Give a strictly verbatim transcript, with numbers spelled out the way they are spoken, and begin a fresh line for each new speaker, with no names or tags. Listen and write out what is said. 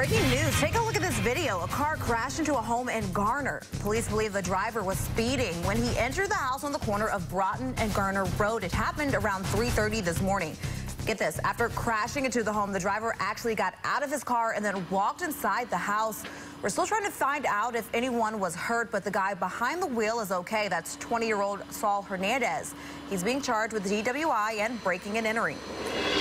Breaking news. Take a look at this video. A car crashed into a home in Garner. Police believe the driver was speeding when he entered the house on the corner of Broughton and Garner Road. It happened around three thirty this morning. Get this. After crashing into the home, the driver actually got out of his car and then walked inside the house. We're still trying to find out if anyone was hurt, but the guy behind the wheel is okay. That's twenty-year-old Saul Hernandez. He's being charged with D W I and breaking and entering.